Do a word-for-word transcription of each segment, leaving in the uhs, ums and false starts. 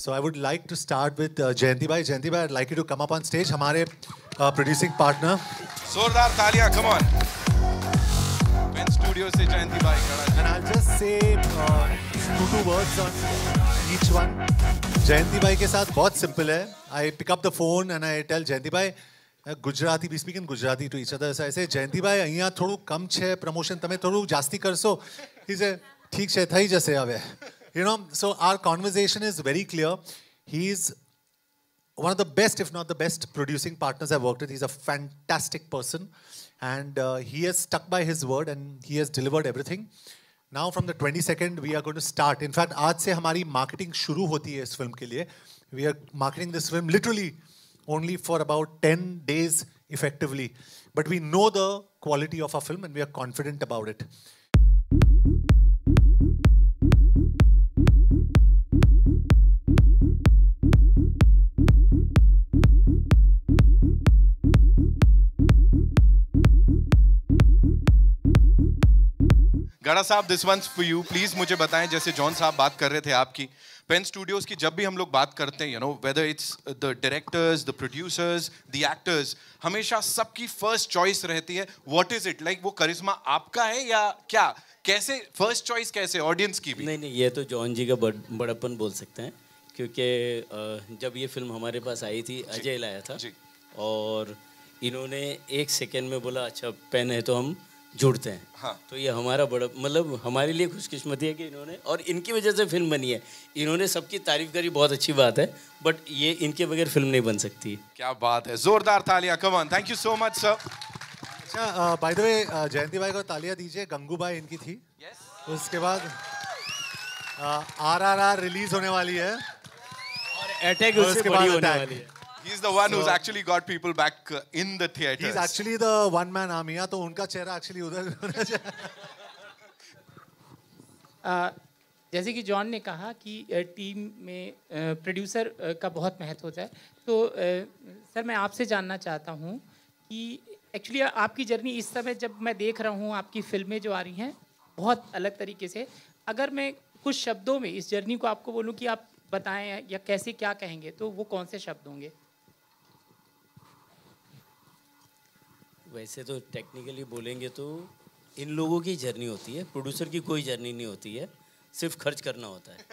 So I would like to start with uh, Jayanti Bhai. Jayanti Bhai, I'd like you to come up on stage. हमारे uh, producing partner. जोरदार तालियां, come on. Pen Studio से Jayanti Bhai खड़ा है. And I'll just say uh, two two words on each one. Jayanti Bhai के साथ बहुत simple है. I pick up the phone and I tell Jayanti Bhai, Gujarati, we speak in Gujarati to each other. So I say, Jayanti Bhai, અહીંયા થોડું કમ છે promotion, તમે થોડું જાસ્તી કરશો. He said, ઠીક છે, થઈ જશે હવે. You know, so our conversation is very clear. He's one of the best, if not the best, producing partners I've worked with. He's a fantastic person. And uh, he has stuck by his word and he has delivered everything. Now from the twenty-second, we are going to start. In fact, आज से हमारी marketing शुरू होती है इस film के लिए. We are marketing this film literally only for about ten days effectively. But we know the quality of our film and we are confident about it. गड़ा साहब, this one's for you. Please मुझे बताएं, जैसे John साहब बात कर रहे थे आपकी पेन स्टूडियोज की, जब भी हम लोग बात करते हैं, you know, whether it's the directors, the producers, the actors, हमेशा सबकी first choice रहती है. What is it? Like वो करिश्मा आपका है या क्या? कैसे first choice कैसे ऑडियंस की भी? नहीं नहीं, ये तो जॉन जी का बड़, बड़प्पन बोल सकते हैं, क्योंकि जब ये फिल्म हमारे पास आई थी, अजय लाया था और इन्होंने एक सेकेंड में बोला अच्छा पेन है तो हम जुड़ते हैं. हाँ. तो ये हमारा बड़ा मतलब हमारे लिए खुशकिस्मती है कि इन्होंने, और इनकी वजह से फिल्म बनी है. इन्होंने सबकी तारीफ करी, बहुत अच्छी बात है, बट ये इनके बगैर फिल्म नहीं बन सकती. क्या बात है, जोरदार तालियां. Come on, thank you so much sir. अच्छा, बाय द वे जयंती भाई को तालियां दीजिए. गंगू भाई इनकी थी. yes. उसके बाद आर आर आर रिलीज होने वाली है और अटैक उससे बड़ी होने वाली है. He's the one so, who's actually got people back uh, in the theaters. He's actually the one man army. तो उनका चेहरा actually उधर होना चाहिए. uh, जैसे कि जॉन ने कहा कि टीम में प्रोड्यूसर का बहुत महत्व होता है, तो सर मैं आपसे जानना चाहता हूँ कि एक्चुअली आपकी जर्नी इस समय जब मैं देख रहा हूँ, आपकी फिल्में जो आ रही हैं बहुत अलग तरीके से, अगर मैं कुछ शब्दों में इस जर्नी को आपको बोलूँ कि आप बताएं या कैसे क्या कहेंगे, तो वो कौन से शब्द होंगे? वैसे तो टेक्निकली बोलेंगे तो इन लोगों की जर्नी होती है, प्रोड्यूसर की कोई जर्नी नहीं होती है, सिर्फ खर्च करना होता है.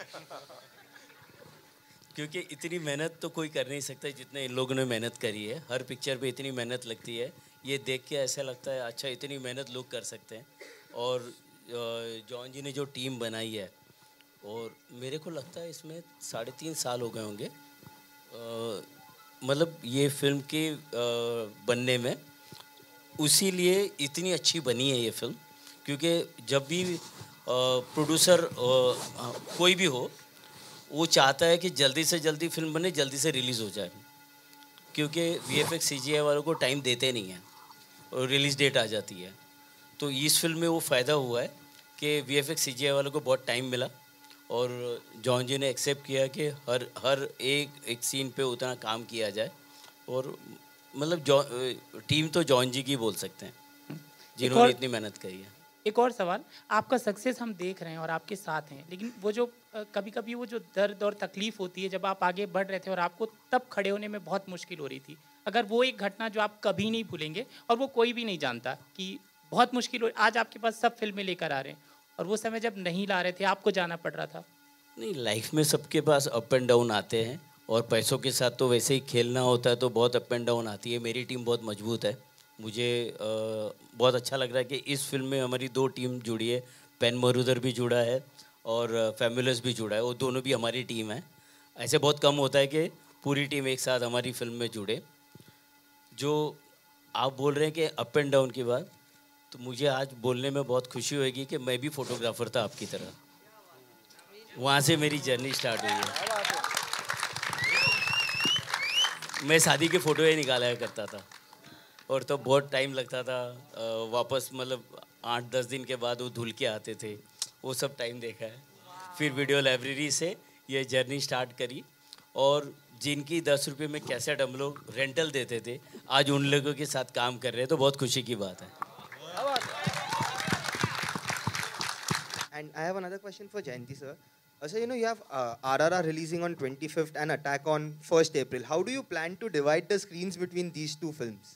क्योंकि इतनी मेहनत तो कोई कर नहीं सकता जितने इन लोगों ने मेहनत करी है. हर पिक्चर पे इतनी मेहनत लगती है, ये देख के ऐसा लगता है अच्छा इतनी मेहनत लोग कर सकते हैं. और जॉन जी ने जो टीम बनाई है, और मेरे को लगता है इसमें साढ़े तीन साल हो गए होंगे मतलब ये फिल्म के बनने में, उसी लिए इतनी अच्छी बनी है ये फिल्म. क्योंकि जब भी प्रोड्यूसर कोई भी हो, वो चाहता है कि जल्दी से जल्दी फिल्म बने, जल्दी से रिलीज़ हो जाए, क्योंकि वीएफएक्स सीजीआई वालों को टाइम देते नहीं हैं और रिलीज़ डेट आ जाती है. तो इस फिल्म में वो फ़ायदा हुआ है कि वीएफएक्स सीजीआई वालों को बहुत टाइम मिला और जॉन जी ने एक्सेप्ट किया कि हर हर एक एक सीन पे उतना काम किया जाए. और मतलब टीम तो जॉन जी की बोल सकते हैं जिन्होंने इतनी मेहनत करी है. एक और सवाल, आपका सक्सेस हम देख रहे हैं और आपके साथ हैं, लेकिन वो जो कभी कभी वो जो दर्द और तकलीफ होती है जब आप आगे बढ़ रहे थे और आपको तब खड़े होने में बहुत मुश्किल हो रही थी, अगर वो एक घटना जो आप कभी नहीं भूलेंगे और वो कोई भी नहीं जानता कि बहुत मुश्किल हो, आज आपके पास सब फिल्में लेकर आ रहे हैं और वो समय जब नहीं ला रहे थे आपको जाना पड़ रहा था. नहीं, लाइफ में सबके पास अप एंड डाउन आते हैं और पैसों के साथ तो वैसे ही खेलना होता है, तो बहुत अप एंड डाउन आती है. मेरी टीम बहुत मजबूत है. मुझे आ, बहुत अच्छा लग रहा है कि इस फिल्म में हमारी दो टीम जुड़ी है. पेन मरुदर भी जुड़ा है और फैमुलस भी जुड़ा है, वो दोनों भी हमारी टीम है. ऐसे बहुत कम होता है कि पूरी टीम एक साथ हमारी फिल्म में जुड़े. जो आप बोल रहे हैं कि अप एंड डाउन की बात, तो मुझे आज बोलने में बहुत खुशी होगी कि मैं भी फोटोग्राफर था आपकी तरह. वहाँ से मेरी जर्नी स्टार्ट हुई है. मैं शादी के फ़ोटो ही निकाला करता था और तो बहुत टाइम लगता था. वापस मतलब आठ दस दिन के बाद वो धुल के आते थे, वो सब टाइम देखा है. फिर वीडियो लाइब्रेरी से ये जर्नी स्टार्ट करी और जिनकी दस रुपये में कैसेट हम लोग रेंटल देते थे, आज उन लोगों के साथ काम कर रहे हैं, तो बहुत खुशी की बात है. And I have another question for Jayanti sir. So, you know, you have uh, R R R releasing on twenty-fifth and Attack on first April. How do you plan to divide the screens between these two films?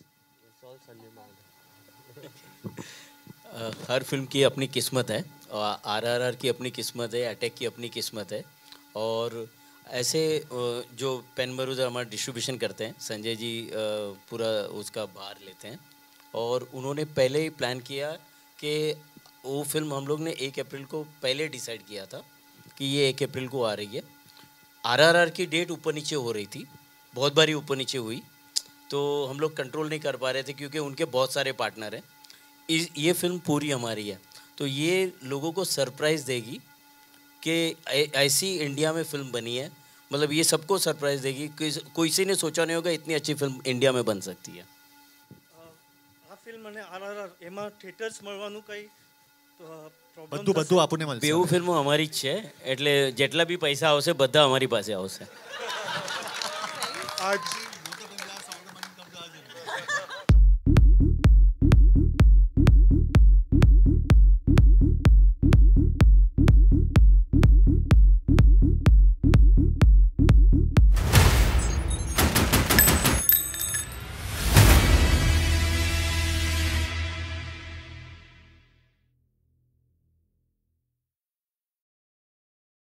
uh, हर फिल्म की अपनी किस्मत है, आरआरआर की अपनी किस्मत है, अटैक की अपनी किस्मत है, और ऐसे जो पेन मरूजर हमारा डिस्ट्रीब्यूशन करते हैं, संजय जी पूरा उसका भार लेते हैं, और उन्होंने पहले ही प्लान किया कि वो फिल्म हम लोग ने एक अप्रैल को पहले डिसाइड किया था कि ये एक अप्रैल को आ रही है। आरआरआर की डेट ऊपर नीचे हो रही थी, बहुत बारी ऊपर नीचे हुई, तो हम लोग कंट्रोल नहीं कर पा रहे थे क्योंकि उनके बहुत सारे पार्टनर हैं। इस ये फिल्म पूरी हमारी है, तो ये लोगों को सरप्राइज़ देगी कि ऐसी इंडिया में फिल्म बनी है, मतलब ये सबको सरप्राइज़ देगी कि कोई किसी ने सोचा नहीं होगा इतनी अच्छी फिल्म इंडिया में बन सकती है। આ ફિલ્મ અને આરઆરઆર એમાં થિયેટર્સ મળવાનું કઈ બધું બધું આપણને મળશે। બેઉ ફિલ્મો અમારી જ છે, એટલે જેટલા બી પૈસા આવશે બધા અમારી પાસે આવશે। આરજી